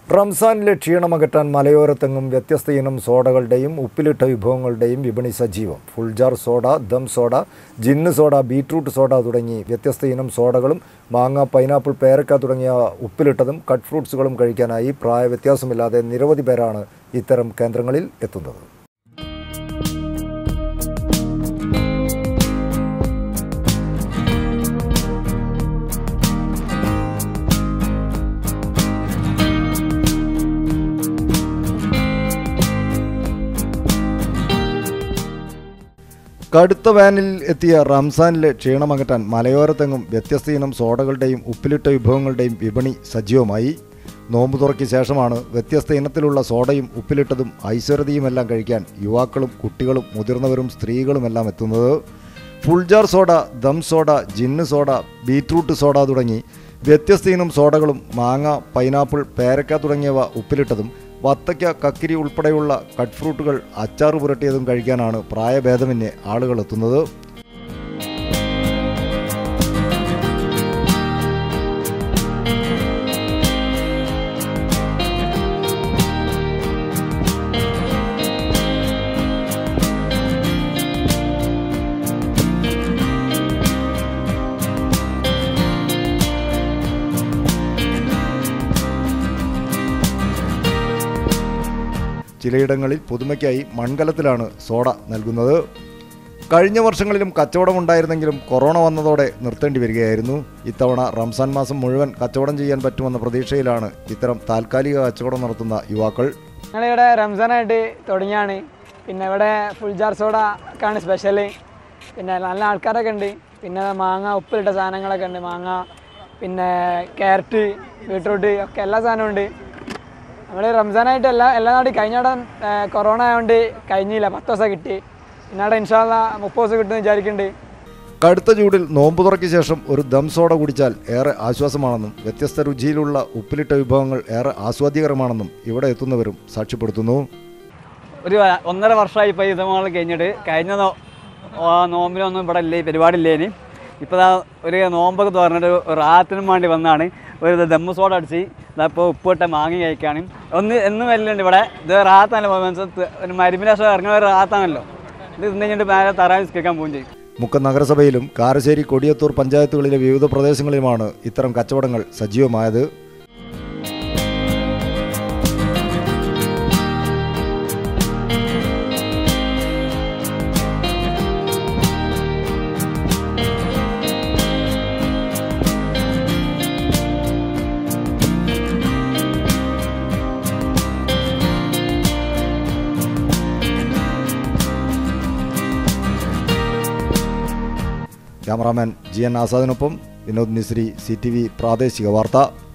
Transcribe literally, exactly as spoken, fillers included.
റംസാനിലെ ക്ഷീണമകറ്റാൻ മലയോരത്തെങ്ങും വ്യത്യസ്ത ഇനം സോഡകളുടെയും ഉപ്പിലിട്ട വിഭവങ്ങളുടെയും വിപണി സജീവം. ഫുൾജാർ സോഡ, ദം സോഡ, ജിന്ന് സോഡ, ബീറ്റ്റൂട്ട് സോഡ തുടങ്ങി വ്യത്യസ്ത ഇനം സോഡകളും മാങ്ങ, പൈനാപ്പിൾ, പേരക്ക തുടങ്ങിയ ഉപ്പിലിട്ടതും കട്ട് ഫ്രൂട്ട്സുകളും കഴിക്കാനായി പ്രായവ്യത്യാസമില്ലാതെ നിരവധി പേരാണ് ഇത്തരം കേന്ദ്രങ്ങളിൽ എത്തുന്നത്. കടുത്ത വേനലിൽ എത്തിയ റംസാനിലെ ക്ഷീണമകറ്റാൻ മലയോരത്തെങ്ങും വ്യത്യസ്ത ഇനം സോഡകളുടെയും ഉപ്പിലിട്ട വിഭവങ്ങളുടെയും വിപണി സജീവമായി. നോമ്പ് തുറയ്ക്ക് ശേഷമാണ് വ്യത്യസ്ത ഇനത്തിലുള്ള സോഡയും ഉപ്പിലിട്ടതും ഐശ്വര്യതയുമെല്ലാം കഴിക്കാൻ യുവാക്കളും കുട്ടികളും മുതിർന്നവരും സ്ത്രീകളുമെല്ലാം എത്തുന്നത്. ഫുൾജാർ സോഡ, ദം സോഡ, ജിന്ന് സോഡ, ബീറ്റ്റൂട്ട് സോഡ തുടങ്ങി വ്യത്യസ്ത ഇനം സോഡകളും മാങ്ങ, പൈനാപ്പിൾ, പേരക്ക തുടങ്ങിയവ ഉപ്പിലിട്ടതും വത്തയ്ക്ക, കക്കിരി ഉൾപ്പെടെയുള്ള കട്ട് ഫ്രൂട്ടുകൾ അച്ചാറ് പുരട്ടിയതും കഴിക്കാനാണ് പ്രായഭേദമന്യേ ആളുകൾ എത്തുന്നത്. ചിലയിടങ്ങളിൽ പുതുമയ്ക്കായി മൺകലത്തിലാണ് സോഡ നൽകുന്നത്. കഴിഞ്ഞ വർഷങ്ങളിലും കച്ചവടമുണ്ടായിരുന്നെങ്കിലും കൊറോണ വന്നതോടെ നിർത്തേണ്ടി വരികയായിരുന്നു. ഇത്തവണ റംസാൻ മാസം മുഴുവൻ കച്ചവടം ചെയ്യാൻ പറ്റുമെന്ന പ്രതീക്ഷയിലാണ് ഇത്തരം താൽക്കാലിക കച്ചവടം നടത്തുന്ന യുവാക്കൾ. ഞങ്ങളിവിടെ റംസാനായിട്ട് തുടങ്ങിയാണ്. പിന്നെ ഇവിടെ ഫുൾജാർ സോഡ ഒക്കെയാണ് സ്പെഷ്യൽ. പിന്നെ നല്ല ആൾക്കാരൊക്കെ ഉണ്ട്. പിന്നെ മാങ്ങ, ഉപ്പിലിട്ട സാധനങ്ങളൊക്കെ ഉണ്ട്. മാങ്ങ, പിന്നെ ക്യാരറ്റ്, ബീട്രൂട്ട് ഒക്കെ എല്ലാ സാധനവും ഉണ്ട്. നമ്മൾ റംസാനായിട്ട് എല്ലാ എല്ലാ നാടും കഴിഞ്ഞ അവിടെ കൊറോണ ആയതുകൊണ്ട് കഴിഞ്ഞില്ല, പത്ത് ദിവസം കിട്ടി. പിന്നെ അവിടെ ഇൻഷാ അല്ലാഹ് മുപ്പത് ദിവസം കിട്ടുമെന്ന് വിചാരിക്കുന്നുണ്ട്. കടുത്ത ചൂടിൽ നോമ്പ് തുറയ്ക്ക് ശേഷം ഒരു ദം സോഡ കുടിച്ചാൽ ഏറെ ആശ്വാസമാണെന്നും വ്യത്യസ്ത രുചിയിലുള്ള ഉപ്പിലിട്ട വിഭവങ്ങൾ ഏറെ ആസ്വാദ്യകരമാണെന്നും ഇവിടെ എത്തുന്നവരും സാക്ഷ്യപ്പെടുത്തുന്നു. ഒരു ഒന്നര വർഷമായി ഇപ്പോൾ ഇത് നമ്മൾ കഴിഞ്ഞിട്ട് കഴിഞ്ഞ നോമ്പിനൊന്നും ഇവിടെ ഇല്ലേ, പരിപാടിയില്ലേന്. ഇപ്പോൾ ഒരു നോമ്പൊക്കെ തുറന്നിട്ട് റാത്തിനും വേണ്ടി വന്നാണ്. ഒരു ദമ്മ് സോഡ അടിച്ച് ഇപ്പോൾ ഉപ്പിട്ട മാങ്ങി കഴിക്കാനും ഒന്ന് എന്നും വല്ലുണ്ട് ഇവിടെ. ഇത് റാത്താണല്ലോ, ഒരു മരുമിന് ശേഷം ഇറങ്ങുന്ന ഒരു റാത്താണല്ലോ. ഇത് ഇന്ന് കഴിഞ്ഞിട്ട് മേലെ തറാൻ നിസ്കരിക്കാൻ പോവുകയും ചെയ്യും. മുക്കം നഗരസഭയിലും കാരശ്ശേരി, കൊടിയത്തൂർ പഞ്ചായത്തുകളിലെ വിവിധ പ്രദേശങ്ങളിലുമാണ് ഇത്തരം കച്ചവടങ്ങൾ സജീവമായത്. ക്യാമറാമാൻ ജി എൻ ആസാദിനൊപ്പം വിനോദ് നിസ്രി, സി ടി വി പ്രാദേശിക വാർത്ത.